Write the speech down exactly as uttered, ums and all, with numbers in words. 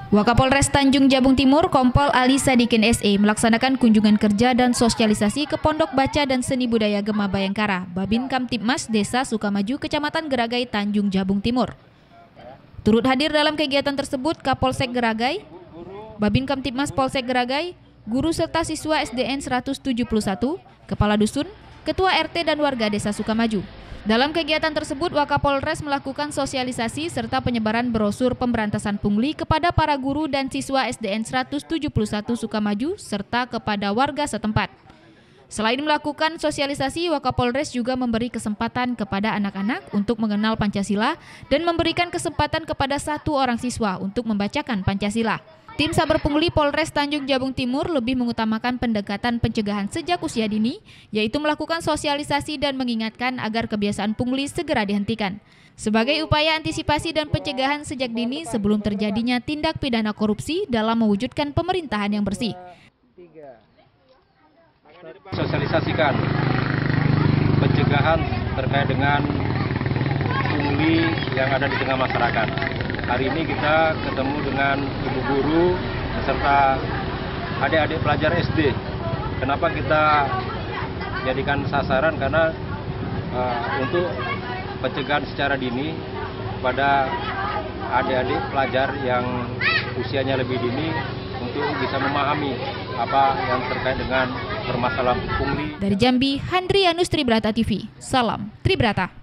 Wakapolres Tanjung Jabung Timur, Kompol Ali Sadikin S E melaksanakan kunjungan kerja dan sosialisasi ke Pondok Baca dan Seni Budaya Gema Bayangkara, Babin Kamtibmas Desa Sukamaju, Kecamatan Geragai, Tanjung Jabung Timur. Turut hadir dalam kegiatan tersebut Kapolsek Geragai, Babin Kamtibmas Polsek Geragai, guru serta siswa S D N seratus tujuh puluh satu, Kepala Dusun, Ketua R T dan warga Desa Sukamaju. Dalam kegiatan tersebut, Wakapolres melakukan sosialisasi serta penyebaran brosur pemberantasan pungli kepada para guru dan siswa S D N seratus tujuh puluh satu Sukamaju serta kepada warga setempat. Selain melakukan sosialisasi, Wakapolres juga memberi kesempatan kepada anak-anak untuk mengenal Pancasila dan memberikan kesempatan kepada satu orang siswa untuk membacakan Pancasila. Tim Saber Pungli Polres Tanjung Jabung Timur lebih mengutamakan pendekatan pencegahan sejak usia dini, yaitu melakukan sosialisasi dan mengingatkan agar kebiasaan pungli segera dihentikan. Sebagai upaya antisipasi dan pencegahan sejak dini sebelum terjadinya tindak pidana korupsi dalam mewujudkan pemerintahan yang bersih. Sosialisasikan pencegahan terkait dengan pungli yang ada di tengah masyarakat. Hari ini kita ketemu dengan ibu guru beserta adik-adik pelajar S D. Kenapa kita jadikan sasaran? Karena uh, untuk pencegahan secara dini pada adik-adik pelajar yang usianya lebih dini untuk bisa memahami apa yang terkait dengan permasalahan pungli. Dari Jambi, Handrianus Tribrata T V. Salam Tribrata.